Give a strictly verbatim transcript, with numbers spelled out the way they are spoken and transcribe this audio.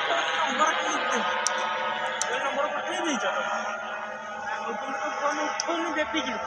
number केମିତି a number ପଠେଇ ଦେଇଛ ତ ଆଉ ତୁମେ ତ ଫୋନ୍ ଉଠଉନି ଦେଖିକି